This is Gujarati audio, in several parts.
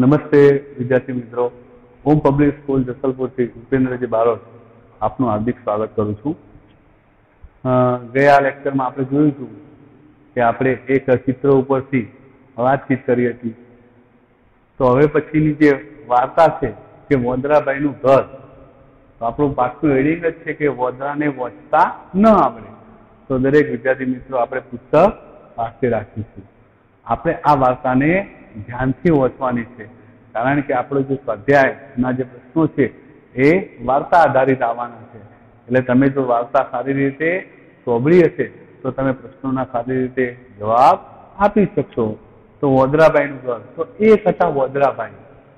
નમસ્તે વિદ્યાર્થી મિત્રો, હોમ પબ્લિક સ્કૂલ જસલપુરથી ઉપેન્દ્રજી બારોટ આપનું હાર્દિક સ્વાગત કરું છું। ગયા લેક્ચરમાં આપણે જોયું હતું કે આપણે એક ચિત્ર ઉપરથી વાતચીત કરી હતી। તો હવે પછીની જે વાર્તા છે કે વોંદરાબાઈનું ઘર, તો આપણું પાકું હેડિંગ જ છે કે વોંદરાને વાંચતા ન આવડે। તો દરેક વિદ્યાર્થી મિત્રો આપણે પુસ્તક પાસે રાખીશું। આપણે આ વાર્તાને ધ્યાનથી વાંચવાની છે, કારણ કે આપણો જે સ્વાધ્યાયના જે પ્રશ્નો છે એ વાર્તા આધારિત આવવાના છે। એટલે તમે જો વાર્તા સારી રીતે સાંભળી હશે તો તમે પ્રશ્નોના સારી રીતે જવાબ આપી શકશો। તો વોંદરાબાઈનું ઘર, તો એક હતા વોંદરાબાઈ,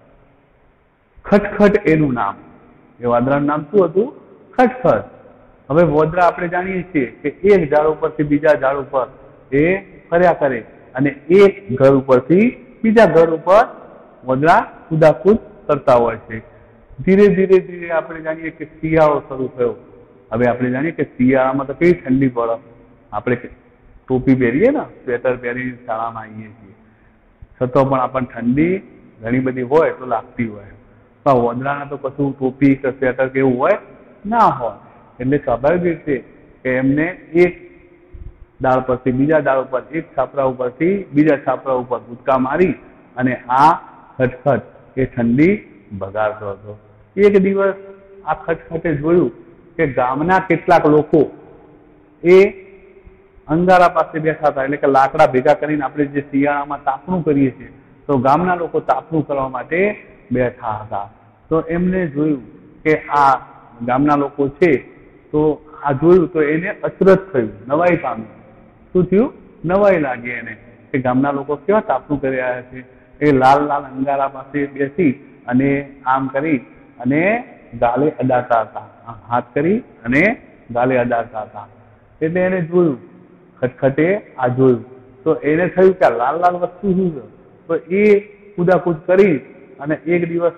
ખટખટ એનું નામ। એ વાંદરાનું નામ શું હતું? ખટખટ। હવે વોંદરા આપણે જાણીએ છીએ કે એક ઝાડ ઉપરથી બીજા ઝાડ ઉપર એ ફર્યા કરે અને એક ઘર ઉપરથી બીજા ઘર ઉપર વોંદરા કુદાકુદ કરતા હોય છે। ધીરે ધીરે ધીરે આપણે જાણીએ કે શિયાળો શરૂ થયો। હવે આપણે જાણીએ કે શિયાળામાં તો કેવી ઠંડી પડે, આપણે ટોપી પહેરીએ ને, સ્વેટર પહેરીને શાળામાં આવીએ છીએ, છતાં પણ આપણને ઠંડી ઘણી બધી હોય તો લાગતી હોય। પણ વોંદરાના તો કશું ટોપી કે સ્વેટર કે એવું હોય ના હોય, એટલે સ્વાભાવિક રીતે કે એમને એક ડાળ પરથી બીજા ડાળ ઉપર, એક છાપરા ઉપરથી બીજા છાપરા ઉપર કૂદકા મારી અને આ ખટખટ એ ઠંડી ભગાડતો હતો। એક દિવસ આ ખટખટે જોયું કે ગામના કેટલાક લોકો એ અંગારા પાસે બેઠા હતા, એટલે કે લાકડા ભેગા કરીને આપણે જે શિયાળામાં તાપણું કરીએ છીએ, તો ગામના લોકો તાપણું કરવા માટે બેઠા હતા। તો એમને જોયું કે આ ગામના લોકો છે, તો આ જોયું તો એને અચરજ થયું, નવાઈ પામ્યું। શું થયું? નવાઈ લાગી એને કે ગામના લોકો કેવા તાપણું કરી રહ્યા છે। એ લાલ લાલ અંગારા પાસે બેસી અને આમ કરી અને ગાલે અડાતા હતા, હાથ કરી અને ગાલે અડાતા હતા। એટલે એને જોયું, ખટખટે આ જોયું તો એને થયું કે આ લાલ લાલ વસ્તુ શું છે? તો એ કુદાકુદ કરી અને એક દિવસ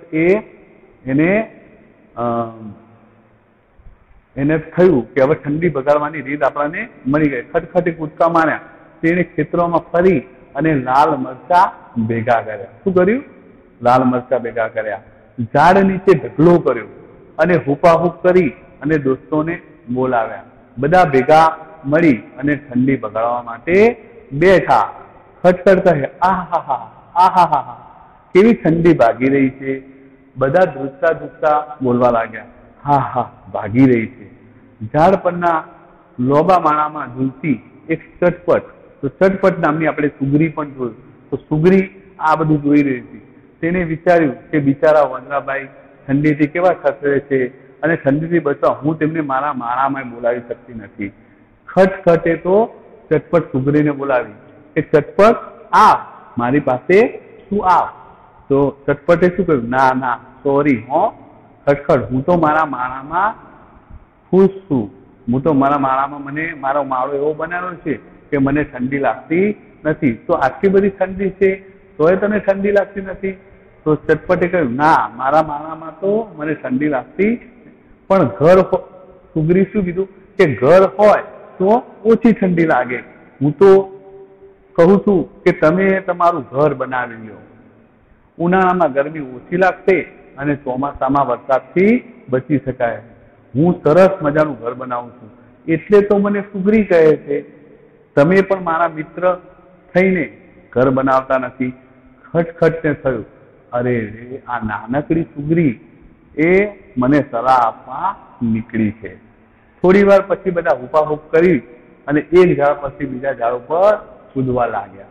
એને થયું કે હવે ઠંડી ભગાડવાની રીત આપણને મળી ગઈ। ખટખટે કૂદકા માર્યા, તેને ખેતરોમાં ફરી અને લાલ મરચા ભેગા કર્યા। શું કર્યું? લાલ મરચા ભેગા કર્યા। ઝાડ નીચે ઢગલો કર્યો અને હુપાહુપ કરી અને દોસ્તોને બોલાવ્યા। બધા ભેગા મળી અને ઠંડી ભગાડવા માટે બેઠા। ખટખટ કહે, આહાહા, કેવી ઠંડી ભાગી રહી છે। બધા ધ્રુજતા ધ્રુજતા બોલવા લાગ્યા, હા હા, ભાગી રહી છે। ઝાડ પરના લોબા માળામાં ઝૂલતી એક ચટપટ, તો ચટપટ નામની આપણે સુગરી પણ જોયું, તો સુગરી આ બધું જોઈ રહી હતી। તેને વિચાર્યું કે બિચારા વોંદરાબાઈ ઠંડીથી કેવા ખતરે છે અને ઠંડીથી બચવા હું તેમને મારા માળામાં બોલાવી શકતી નથી। ખટખટે તો ચટપટ સુગરીને બોલાવી કે ચટપટ આવ, મારી પાસે તું આવ। તો ચટપટે શું કહ્યું? ના ના, સોરી હો ખટખટ, હું તો મારા માળામાં ખુશ છું। હું તો મારા માળામાં મને મારો માળો એવો બનાવ્યો છે કે મને ઠંડી લાગતી નથી। તો આટલી બધી ઠંડી છે તોય તને ઠંડી લાગતી નથી? તો ચટપટે કહ્યું, ના, મારા માળામાં તો મને ઠંડી લાગતી, પણ ઘર, સુગરી શું કીધું કે ઘર હોય તો ઓછી ઠંડી લાગે। હું તો કહું છું કે તમે તમારું ઘર બનાવી લો, ઉનાળામાં ગરમી ઓછી લાગશે અને ચોમાસામાં વરસાદથી બચી શકાય। હું સરસ મજાનું ઘર બનાવું છું, એટલે તો મને સુગરી કહે છે। તમે પણ મારા મિત્ર થઈને ઘર બનાવતા નથી। ખટખટને થયું, અરે રે, આ નાનકડી સુગરી એ મને સલાહ આપવા નીકળી છે। થોડી વાર પછી બધા હુપાહુપ કરી અને એક ઝાડ પછી બીજા ઝાડ ઉપર કૂદવા લાગ્યા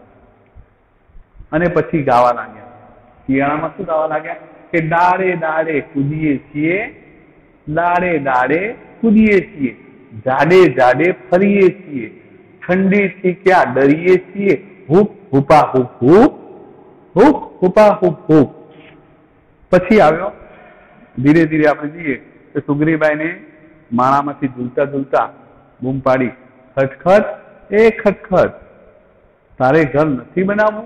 અને પછી ગાવા લાગ્યા। શિયાળામાં શું ગાવા લાગ્યા કે ડાળે ડાળે કૂદીએ છીએ, ડાળે ડાળે કૂદીએ છીએ, ઝાડે ઝાડે ફરીએ છીએ, ઠંડીથી ક્યાં ડરીએ છીએ, હુપ હુપા હુપ હુપ, હુપ હુપા હુપ હુપ। પછી આવ્યો, ધીરે ધીરે આપણે જઈએ તો સુગરીબાઈને માળામાંથી ઝૂલતા ઝૂલતા બૂમ પાડી, ખટખટ, એ ખટખટ, તારે ઘર નથી બનાવવું?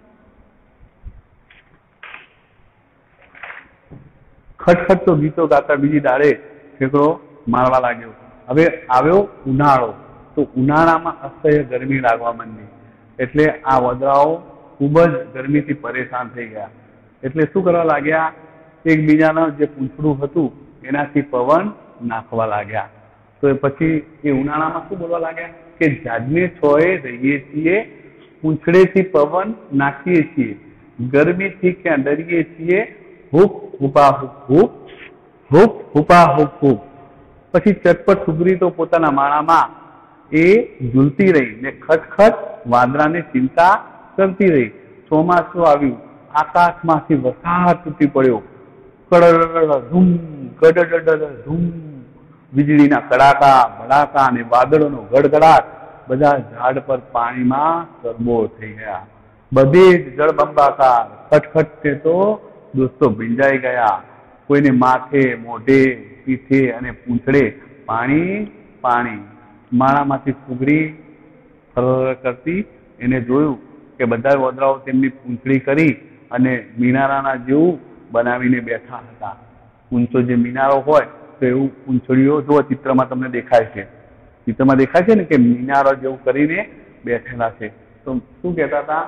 ખટખટ તો ગીતો ગાતા બીજી ડાળે ઠેકડો મારવા લાગ્યો। હવે આવ્યો ઉનાળો, તો ઉનાળામાં અસહ્ય ગરમી લાગવા માંડી, એટલે આ વોંદરાઓ ખૂબ જ ગરમીથી પરેશાન થઈ ગયા। એટલે શું કરવા લાગ્યા? એકબીજાના જે પૂંછડું હતું એનાથી પવન નાખવા લાગ્યા. તો પછી એ ઉનાળામાં શું બોલવા લાગ્યા કે ઝાડને છોએ રહીએ છીએ, પૂંછડેથી પવન નાખીએ છીએ, ગરમીથી ક્યાં ડરીએ છીએ, હૂપ હુપા હૂપ હૂપ, હૂપ હુપા હૂપ હૂપ. પછી ચટપટ સુગરી તો પોતાના માળામાં એ ઝૂલતી રહી ને ખટખટ વાંદરાને ચિંતા કરતી રહી. ચોમાસું આવ્યું, આકાશમાંથી વરસાદ તૂટી પડ્યો, કડડ ધૂમ ગડડ ધૂમ, વીજળીના કડાકા ભડાકા અને વાદળોનો ગડગડાટ, બધા ઝાડ પર પાણીમાં તરબોળ થઈ ગયા. બધે જ જળબંબાકાર, ખટખટે તો દોસ્તો ભીંજાઈ ગયા. કોઈને માથે, મોઢે, પીઠે અને પૂંછડે પાણી પાણી. માળામાંથી સુગરી ફર કરતી એને જોયું કે બધા વોદરાઓ તેમની પૂંછડી કરી અને મિનારાના જેવું બનાવીને બેઠા હતા. ઊંચો જે મિનારો હોય તો એવું પૂંછડીઓ જો ચિત્રમાં તમને દેખાય છે, ચિત્રમાં દેખાય છે ને કે મિનારો જેવું કરીને બેઠેલા છે. તો શું કહેતા હતા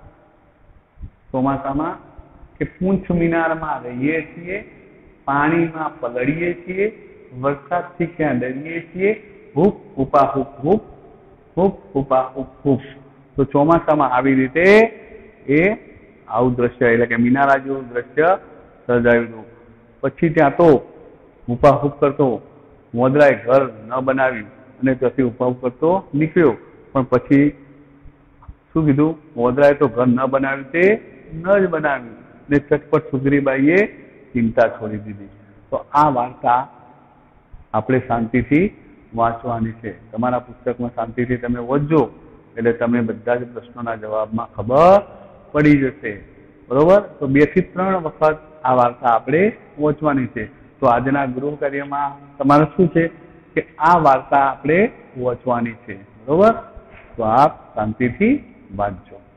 ચોમાસામાં કે પૂંછ મિનારમાં રહીએ છીએ, પાણીમાં પલળીએ છીએ, વરસાદથી ક્યાં ડરીએ છીએ, હૂપ હુપા હૂપ હૂપ, હૂપ હુપા હૂપ હૂપ. તો ચોમાસામાં આવી રીતે એ આવું દ્રશ્ય એટલે કે મિનારા જેવું દ્રશ્ય સર્જાયું હતું. પછી ત્યાં તો હુપા હૂપ કરતો વોદરાએ ઘર ન બનાવ્યું અને ત્યાંથી હુપા હૂપ કરતો નીકળ્યો. પણ પછી શું કીધું? વોદરાએ તો ઘર ન બનાવ્યું તે ન જ બનાવ્યું ને ચટપટ સુગરીબાઈએ ચિંતા છોડી દીધી. તો આ વાર્તા આપણે શાંતિથી વાંચવાની છે. તમારા પુસ્તકમાં શાંતિથી તમે વાંચજો એટલે તમને બધા જ પ્રશ્નોના જવાબમાં ખબર પડી જશે. બરોબર? તો 2 થી 3 વખત આ વાર્તા આપણે વાંચવાની છે. તો આજના ગૃહ કાર્યમાં તમારે શું છે કે આ વાર્તા આપણે વાંચવાની છે. બરોબર? તો આપ શાંતિથી વાંચજો.